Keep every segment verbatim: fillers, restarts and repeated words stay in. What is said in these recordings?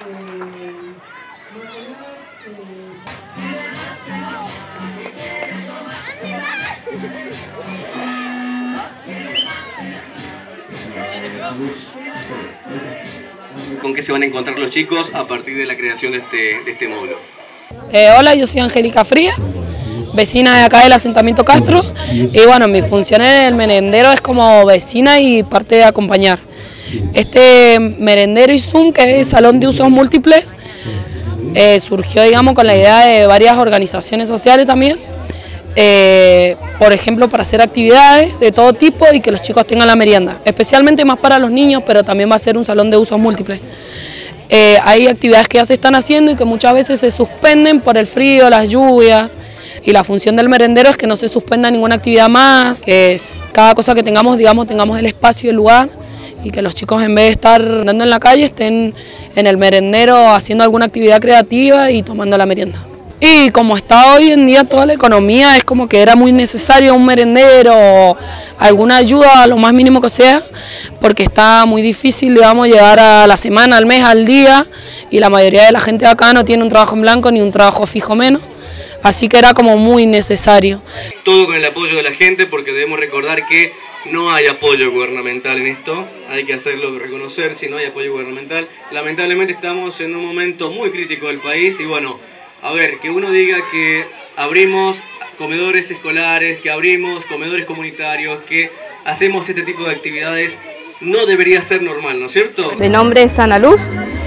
¿Con qué se van a encontrar los chicos a partir de la creación de este, de este módulo? Eh, hola, yo soy Angélica Frías, vecina de acá del asentamiento Castro, y bueno, mi función en el merendero es como vecina y parte de acompañar. Este merendero y Zoom, que es Salón de Usos Múltiples, eh, surgió, digamos, con la idea de varias organizaciones sociales también, eh, por ejemplo, para hacer actividades de todo tipo y que los chicos tengan la merienda, especialmente más para los niños, pero también va a ser un salón de usos múltiples. Eh, hay actividades que ya se están haciendo y que muchas veces se suspenden por el frío, las lluvias, y la función del merendero es que no se suspenda ninguna actividad más, que es, cada cosa que tengamos, digamos, tengamos el espacio y el lugar, y que los chicos, en vez de estar andando en la calle, estén en el merendero haciendo alguna actividad creativa y tomando la merienda. Y como está hoy en día toda la economía, es como que era muy necesario un merendero o alguna ayuda a lo más mínimo que sea, porque está muy difícil, digamos, llegar a la semana, al mes, al día, y la mayoría de la gente de acá no tiene un trabajo en blanco ni un trabajo fijo menos, así que era como muy necesario. Todo con el apoyo de la gente, porque debemos recordar que no hay apoyo gubernamental en esto, hay que hacerlo reconocer, si no hay apoyo gubernamental. Lamentablemente estamos en un momento muy crítico del país y bueno, a ver, que uno diga que abrimos comedores escolares, que abrimos comedores comunitarios, que hacemos este tipo de actividades, no debería ser normal, ¿no es cierto? Mi nombre es Ana Luz,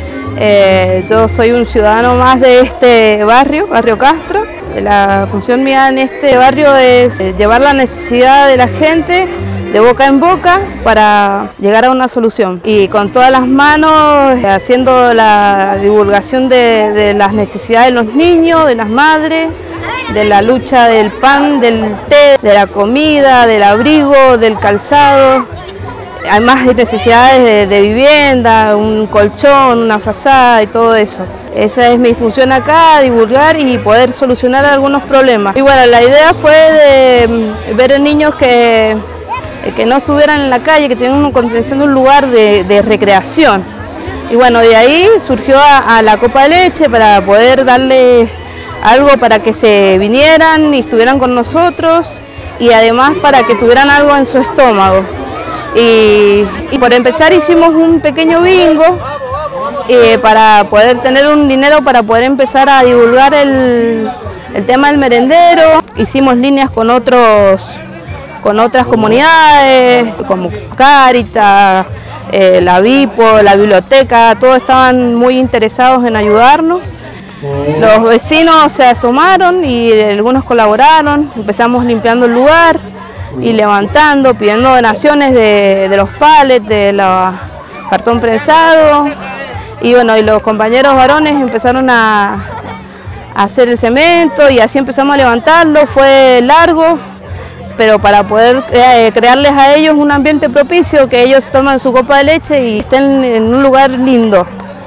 eh, yo soy un ciudadano más de este barrio, Barrio Castro. La función mía en este barrio es llevar la necesidad de la gente de boca en boca para llegar a una solución, y con todas las manos haciendo la divulgación de, de las necesidades de los niños, de las madres, de la lucha del pan, del té, de la comida, del abrigo, del calzado. Hay más necesidades de, de vivienda, un colchón, una frazada y todo eso. Esa es mi función acá, divulgar y poder solucionar algunos problemas. Y bueno, la idea fue de ver niños que que no estuvieran en la calle, que tuvieran una contención de un lugar de, de recreación. Y bueno, de ahí surgió a, a la copa de leche para poder darle algo para que se vinieran y estuvieran con nosotros, y además para que tuvieran algo en su estómago. Y, y por empezar hicimos un pequeño bingo eh, para poder tener un dinero para poder empezar a divulgar el, el tema del merendero. Hicimos líneas con otros con otras comunidades, como Cáritas, eh, la Vipo, la biblioteca, todos estaban muy interesados en ayudarnos. Los vecinos se asomaron y algunos colaboraron, empezamos limpiando el lugar y levantando, pidiendo donaciones de, de los palets, de la cartón prensado, y bueno, y los compañeros varones empezaron a, a hacer el cemento y así empezamos a levantarlo. Fue largo, pero para poder eh, crearles a ellos un ambiente propicio, que ellos toman su copa de leche y estén en un lugar lindo,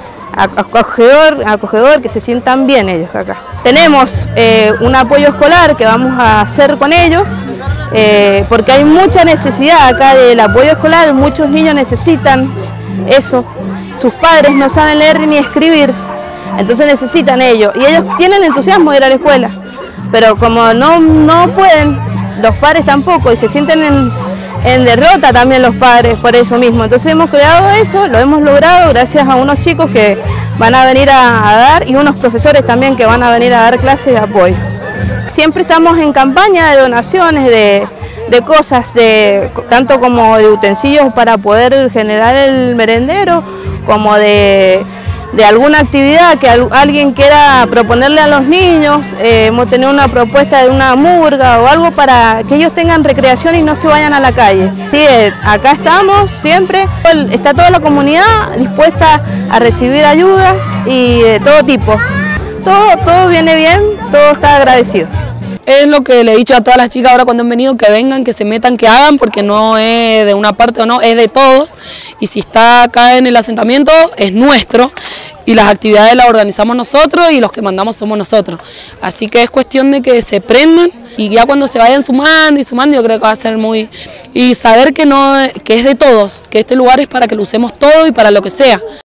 acogedor, acogedor, que se sientan bien ellos acá. Tenemos eh, un apoyo escolar que vamos a hacer con ellos, eh, porque hay mucha necesidad acá del apoyo escolar, muchos niños necesitan eso, sus padres no saben leer ni escribir, entonces necesitan ellos, y ellos tienen entusiasmo de ir a la escuela, pero como no, no pueden, los padres tampoco, y se sienten en, en derrota también los padres por eso mismo. Entonces hemos creado eso, lo hemos logrado gracias a unos chicos que van a venir a, a dar, y unos profesores también que van a venir a dar clases de apoyo. Siempre estamos en campaña de donaciones, de, de cosas, de, tanto como de utensilios para poder generar el merendero, como de... de alguna actividad que alguien quiera proponerle a los niños. Eh, hemos tenido una propuesta de una murga o algo para que ellos tengan recreación y no se vayan a la calle. Sí, eh, acá estamos siempre, está toda la comunidad dispuesta a recibir ayudas y de todo tipo. Todo, todo viene bien, todo está agradecido. Es lo que le he dicho a todas las chicas ahora cuando han venido, que vengan, que se metan, que hagan, porque no es de una parte o no, es de todos, y si está acá en el asentamiento es nuestro, y las actividades las organizamos nosotros y los que mandamos somos nosotros, así que es cuestión de que se prendan, y ya cuando se vayan sumando y sumando yo creo que va a ser muy... y saber que, no, que es de todos, que este lugar es para que lo usemos todo y para lo que sea.